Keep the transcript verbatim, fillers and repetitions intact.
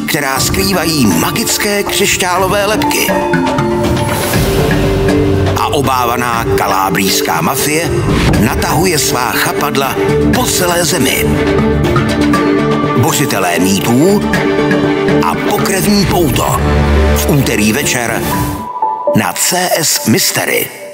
která skrývají magické křišťálové lebky. A obávaná kalábrijská mafie natahuje svá chapadla po celé zemi. Bořitelé mýtů a pokrevní pouto v úterý večer na C S Mystery.